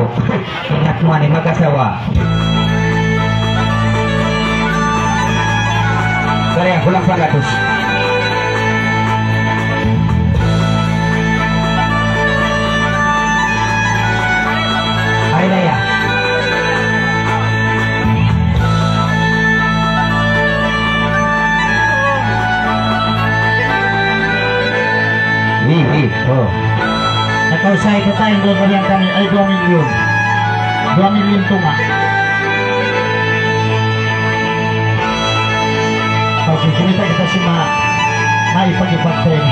Ingat mo ni mag-asawa. Kaya kulang pagatos. Ay na ya. Oh. Atau saya kita yang berberian kami 2 million. 2 million tunga. Oke, kita semua naik pagi-pagi ini.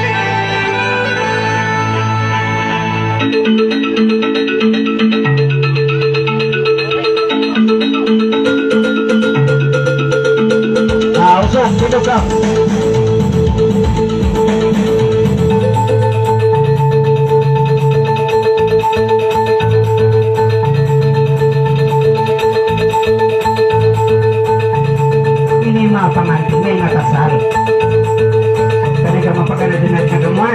Nah, usah hidup kau. Pangantin may nakasal. Kaya ka mapaganadunan ka gamwa.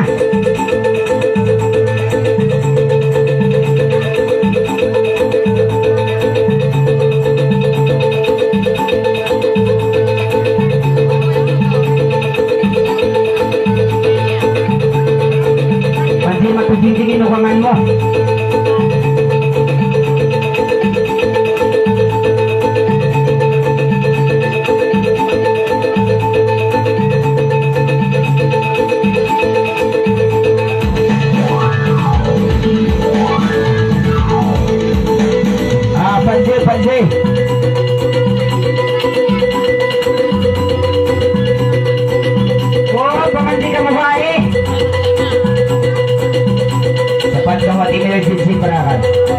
Pansi matujing-tingin ukangan mo. Panji. Oh, pamanji ka mabae. Dapat ka emergency perakat.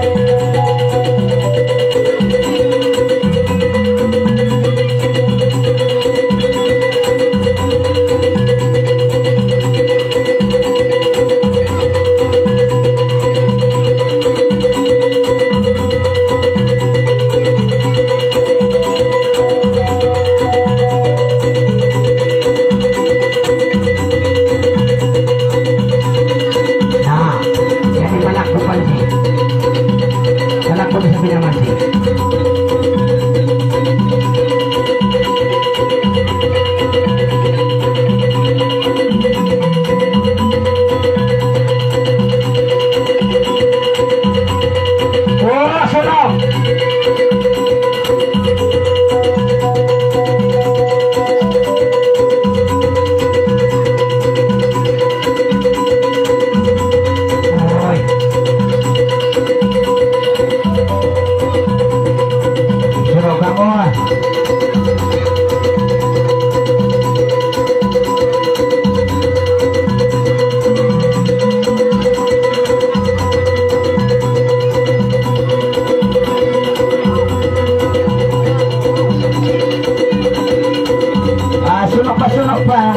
Sunok pa.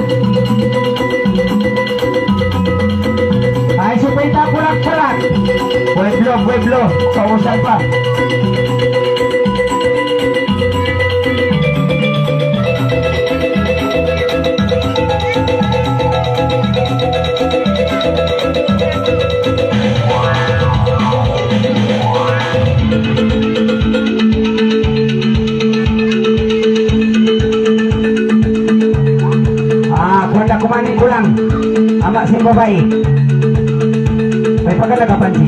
Ay, supita pulang-pulang. Pueblo, kausan pa. Kumanin pulang amak sing babae. May pagkala ka Panji.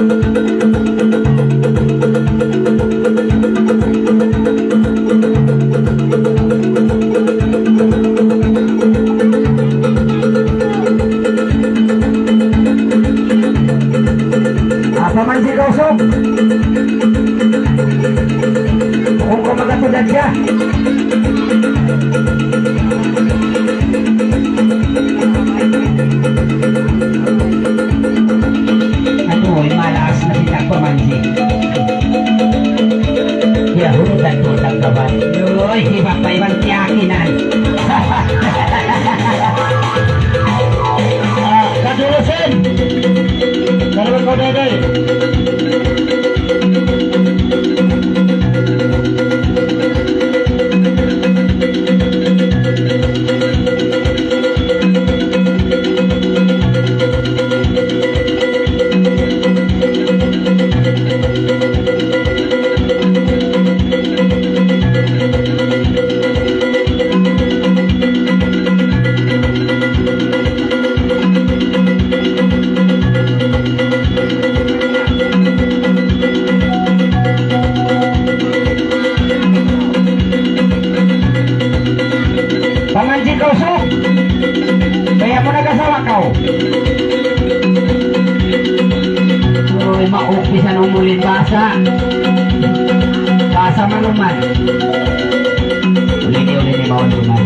Apa Manji gosok? Kung kumagatulad siya. Aduh, malakas na siya Pamanji. Pamanji kau sok. Kaya mo nagasawa kau. Uy, maupisan umulin basa. Basa manuman. Uli ni bawang luman.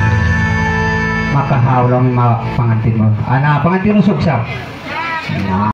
Makahaw lang mga pangantin mo. Ana, pangantin mo suksa.